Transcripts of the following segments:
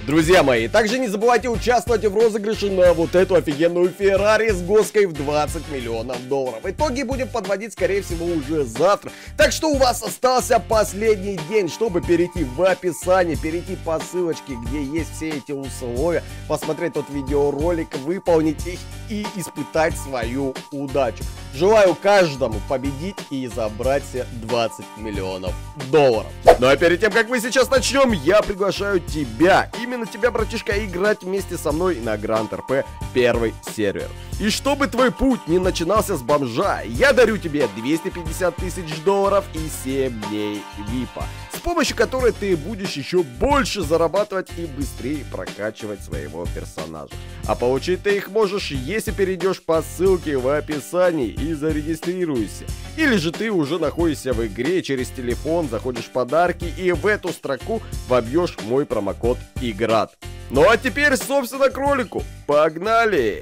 Друзья мои, также не забывайте участвовать в розыгрыше на вот эту офигенную Феррари с гоской в 20 миллионов долларов. Итоги будем подводить, скорее всего, уже завтра. Так что у вас остался последний день, чтобы перейти в описание, перейти по ссылочке, где есть все эти условия, посмотреть тот видеоролик, выполнить их и испытать свою удачу. Желаю каждому победить и забрать себе 20 миллионов долларов. Ну а перед тем, как мы сейчас начнем, я приглашаю тебя, именно тебя, братишка, играть вместе со мной на Grand RP первый сервер. И чтобы твой путь не начинался с бомжа, я дарю тебе 250 тысяч долларов и 7 дней випа, с помощью которой ты будешь еще больше зарабатывать и быстрее прокачивать своего персонажа. А получить ты их можешь, если перейдешь по ссылке в описании и зарегистрируйся. Или же ты уже находишься в игре, через телефон заходишь в подарки и в эту строку вобьешь мой промокод ИГРАД. Ну а теперь, собственно, к ролику. Погнали!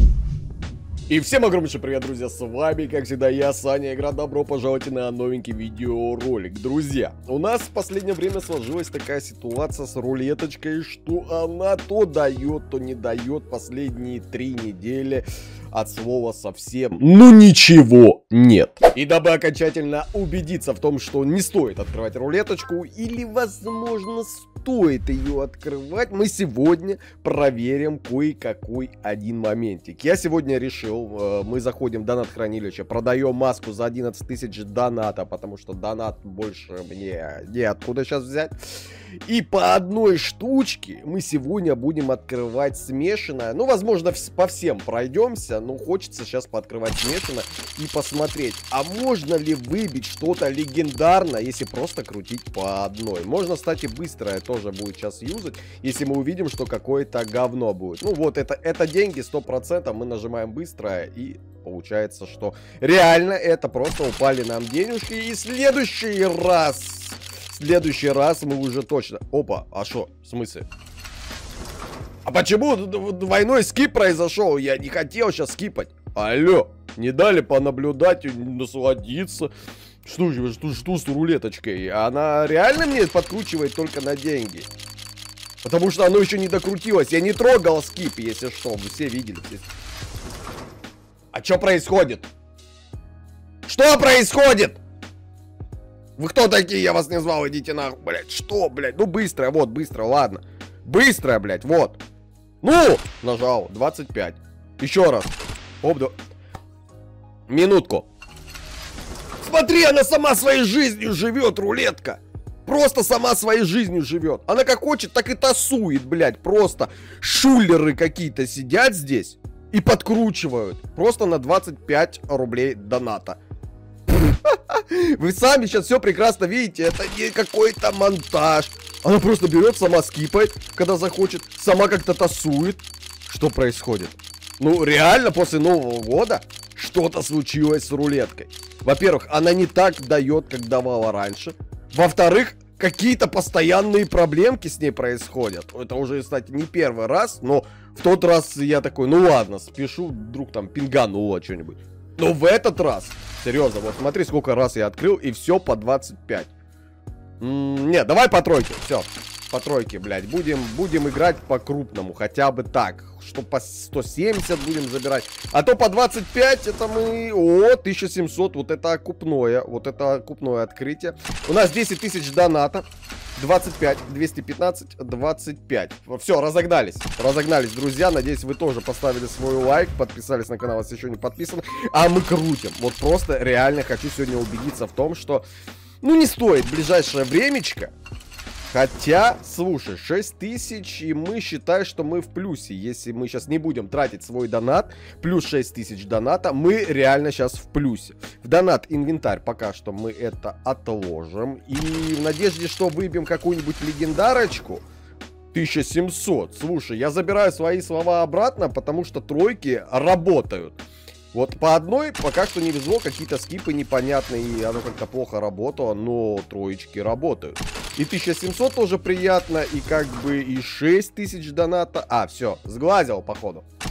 И всем огромнейший привет, друзья, с вами, как всегда, я, Саня Игра. Добро пожаловать на новенький видеоролик. Друзья, у нас в последнее время сложилась такая ситуация с рулеточкой, что она то дает, то не дает. Последние 3 недели от слова совсем, ну ничего нет. И дабы окончательно убедиться в том, что не стоит открывать рулеточку, или возможно стоит ее открывать, мы сегодня проверим кое-какой один моментик. Я сегодня решил, мы заходим в донат-хранилище, продаем маску за 11 тысяч доната, потому что донат больше мне неоткуда сейчас взять. И по одной штучке мы сегодня будем открывать смешанное. Ну, возможно, по всем пройдемся, но хочется сейчас пооткрывать смешанное и посмотреть, а можно ли выбить что-то легендарное, если просто крутить по одной. Можно, кстати, быстрое тоже будет сейчас юзать, если мы увидим, что какое-то говно будет. Ну, вот это деньги 100%, мы нажимаем быстрое и получается, что реально это просто упали нам денежки. И в следующий раз мы уже точно... Опа, а шо? В смысле? А почему двойной скип произошел? Я не хотел сейчас скипать. Алло, не дали понаблюдать и насладиться. Что с рулеточкой? Она реально мне подкручивает только на деньги? Потому что оно еще не докрутилось. Я не трогал скип, если что. Вы все видели. А что происходит? Что происходит? Вы кто такие? Я вас не звал, идите нахуй, блядь. Что, блядь? Ну, быстрое, вот, быстро, ладно. Быстрое, блядь, вот. Ну! Нажал, 25. Еще раз. Оп, да. Минутку. Смотри, она сама своей жизнью живет, рулетка. Просто сама своей жизнью живет. Она как хочет, так и тасует, блядь. Просто шулеры какие-то сидят здесь и подкручивают. Просто на 25 рублей доната. Вы сами сейчас все прекрасно видите, это не какой-то монтаж. Она просто берет, сама скипает, когда захочет, сама как-то тасует. Что происходит? Ну, реально, после Нового года что-то случилось с рулеткой. Во-первых, она не так дает, как давала раньше. Во-вторых, какие-то постоянные проблемки с ней происходят. Это уже, кстати, не первый раз, но в тот раз я такой, ну ладно, спешу, вдруг там пингануло что-нибудь. Но в этот раз, серьезно, вот смотри, сколько раз я открыл, и все по 25. Нет, давай по тройке, все, по тройке, блядь. Будем играть по-крупному, хотя бы так, что по 170 будем забирать. А то по 25 это мы, 1700, вот это окупное открытие. У нас 10 тысяч доната. 25, 215, 25. Все, разогнались, друзья. Надеюсь, вы тоже поставили свой лайк, подписались на канал, если еще не подписаны. А мы крутим. Вот просто реально хочу сегодня убедиться в том, что, ну, не стоит в ближайшее времечко. Хотя, слушай, 6000, и мы считаем, что мы в плюсе. Если мы сейчас не будем тратить свой донат, плюс 6000 доната, мы реально сейчас в плюсе. В донат инвентарь пока что мы это отложим. И в надежде, что выбьем какую-нибудь легендарочку, 1700. Слушай, я забираю свои слова обратно, потому что тройки работают. Вот по одной пока что не везло, какие-то скипы непонятные, и оно как-то плохо работало, но троечки работают. И 1700 тоже приятно, и как бы и 6000 доната. А, все, сглазил, походу.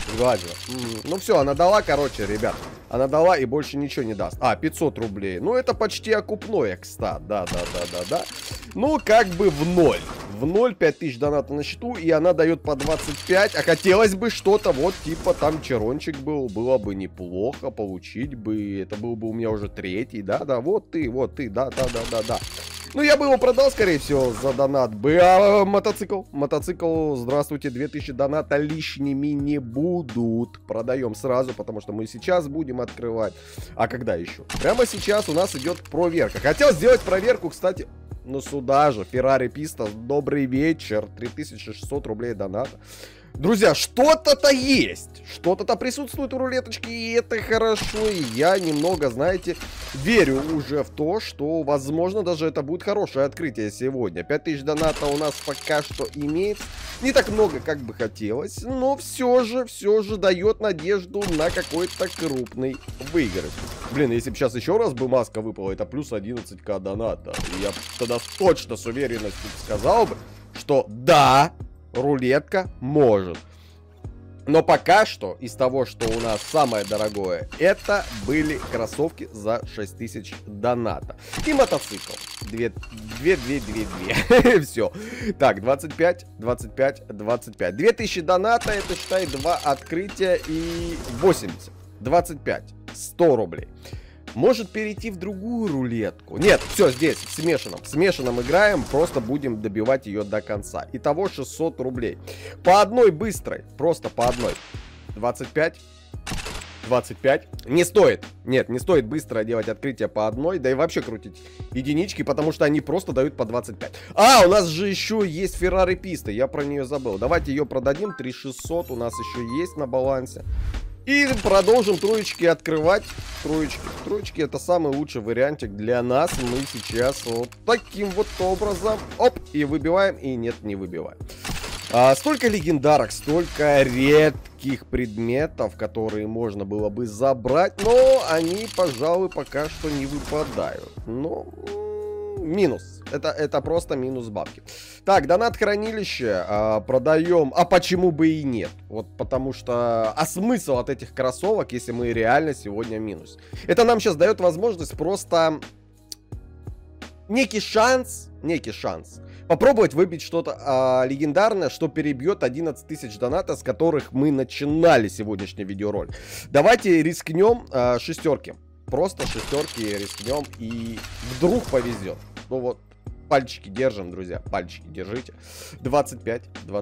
Сглазила. Ну все, она дала, короче, ребят. Она дала и больше ничего не даст. 500 рублей. Ну, это почти окупное, кстати. Да. Ну, как бы в ноль. В ноль 5000 доната на счету, и она дает по 25. А хотелось бы что-то, вот, типа, там черончик был. Было бы неплохо получить бы. Это был бы у меня уже третий. Да, вот ты, да. Ну, я бы его продал, скорее всего, за донат. Мотоцикл, здравствуйте, 2000 доната лишними не будут. Продаем сразу, потому что мы сейчас будем открывать. А когда еще? Прямо сейчас у нас идет проверка. Хотел сделать проверку, кстати, ну сюда же. Ferrari Pista, добрый вечер. 3600 рублей доната. Друзья, что-то-то есть. Что-то-то присутствует у рулеточки, и это хорошо. И я немного, знаете, верю уже в то, что, возможно, даже это будет хорошее открытие сегодня. 5000 доната у нас пока что имеется. Не так много, как бы хотелось, но все же дает надежду на какой-то крупный выигрыш. Блин, если бы сейчас еще раз бы маска выпала, это плюс 11к доната. И я тогда точно с уверенностью сказал бы, что да, рулетка может. Но пока что из того, что у нас самое дорогое, это были кроссовки за 6000 доната. И мотоцикл. 2. Все. Так, 25. 2000 доната, это считай 2 открытия и 80. 25. 100 рублей. Может перейти в другую рулетку. Нет, все, здесь, в смешанном. В смешанном играем, просто будем добивать ее до конца. Итого 600 рублей. По одной быстрой, просто по одной. 25. 25. Не стоит. Нет, не стоит быстро делать открытие по одной, да и вообще крутить единички, потому что они просто дают по 25. У нас же еще есть Ferrari Pista, я про нее забыл. Давайте ее продадим, 3600 у нас еще есть на балансе. И продолжим троечки открывать. Троечки это самый лучший вариантик для нас. Мы сейчас вот таким вот образом. Оп, и выбиваем, и нет, не выбиваем. Столько легендарок, столько редких предметов, которые можно было бы забрать. Но они, пожалуй, пока что не выпадают. Но минус. Это просто минус бабки. Так, донат хранилище продаем. А почему бы и нет? Вот потому что... А смысл от этих кроссовок, если мы реально сегодня минус? Это нам сейчас дает возможность просто... Некий шанс попробовать выбить что-то легендарное, что перебьет 11 тысяч доната, с которых мы начинали сегодняшний видеоролик. Давайте рискнем шестерки. Просто шестерки рискнем, и вдруг повезет. Ну вот, пальчики держим, друзья, пальчики держите. 25,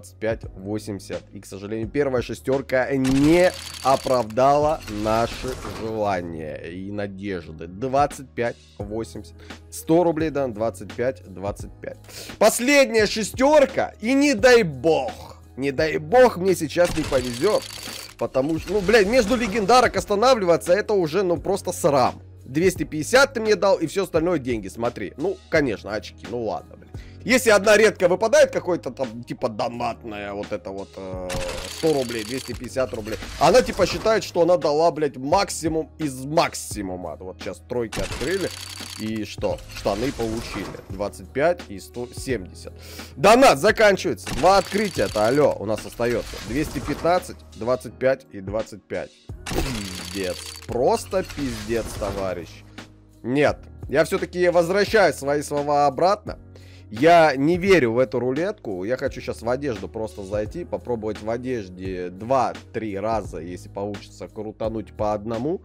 80. И, к сожалению, первая шестерка не оправдала наши желания и надежды. 25, 80. 100 рублей, да, 25. Последняя шестерка, и не дай бог мне сейчас не повезет. Потому что, ну, блядь, между легендарок останавливаться, это уже, ну, просто срам. 250 ты мне дал, и все остальное деньги, смотри. Ну, конечно, очки, ну ладно, блин. Если одна редко выпадает, какой-то там, типа, донатная, вот это вот, 100 рублей, 250 рублей, она, типа, считает, что она дала, блядь, максимум из максимума. Вот сейчас тройки открыли, и что? Штаны получили. 25 и 170. Донат заканчивается. 2 открытия-то, алло, у нас остается. 215, 25 и 25. Пиздец. Просто пиздец, товарищ. Нет, я все-таки возвращаю свои слова обратно. Я не верю в эту рулетку. Я хочу сейчас в одежду просто зайти, попробовать в одежде 2-3 раза, если получится, крутануть по одному.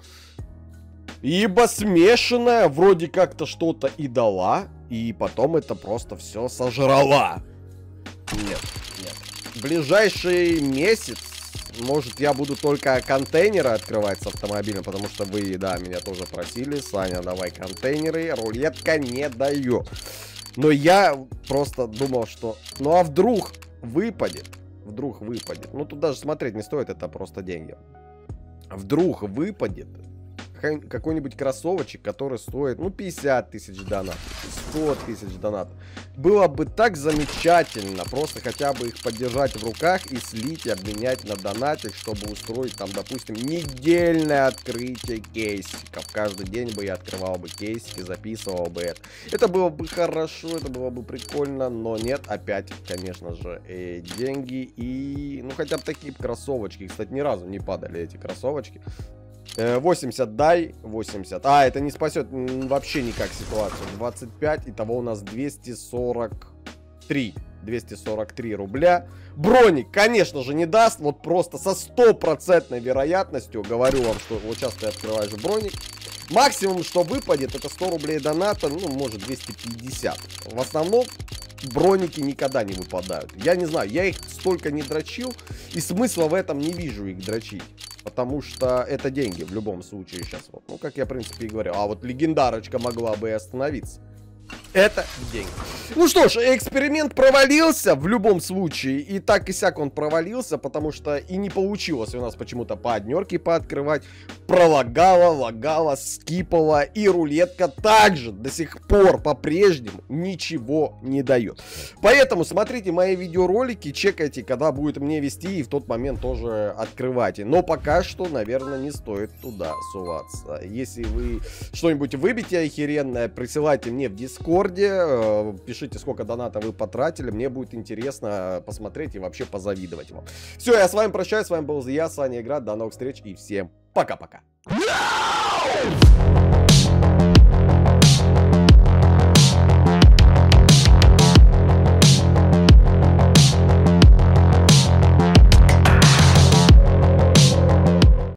Ибо смешанная вроде как-то что-то и дала, и потом это просто все сожрала. Нет. Ближайший месяц, может, я буду только контейнеры открывать с автомобилем, потому что вы, да, меня тоже просили. Саня, давай контейнеры. Рулетка не дает. Но я просто думал, что... Ну, а вдруг выпадет? Ну, тут даже смотреть не стоит, это просто деньги. Вдруг выпадет какой-нибудь кроссовочек, который стоит, ну, 50 тысяч донатов, 100 тысяч донатов. Было бы так замечательно просто хотя бы их подержать в руках и слить, и обменять на донатик, чтобы устроить там, допустим, недельное открытие кейсиков. Каждый день бы я открывал бы кейсики, записывал бы это. Это было бы хорошо, это было бы прикольно, но нет, опять, конечно же, деньги и, ну, хотя бы такие кроссовочки. Кстати, ни разу не падали эти кроссовочки. 80 дай, 80. А, это не спасет вообще никак ситуацию. 25, итого у нас 243. 243 рубля. Броник, конечно же, не даст. Вот просто со 100% вероятностью говорю вам, что вот сейчас ты открываешь броник. Максимум, что выпадет, это 100 рублей доната, ну, может, 250. В основном броники никогда не выпадают. Я не знаю, я их столько не дрочил, и смысла в этом не вижу их дрочить. Потому что это деньги в любом случае сейчас. Вот. Ну, как я, в принципе, и говорил. А вот легендарочка могла бы и остановиться. Это деньги. Ну что ж, эксперимент провалился в любом случае. И так и сяк он провалился, потому что и не получилось у нас почему-то по однерке пооткрывать. Пролагала, лагала, скипала. И рулетка также до сих пор по-прежнему ничего не дает. Поэтому смотрите мои видеоролики, чекайте, когда будет мне вести, и в тот момент тоже открывайте. Но пока что, наверное, не стоит туда суваться. Если вы что-нибудь выбьете охеренное, присылайте мне в Discord. Пишите, сколько доната вы потратили. Мне будет интересно посмотреть и вообще позавидовать вам. Все, я с вами прощаюсь. С вами был я, Саня Игра. До новых встреч и всем пока-пока.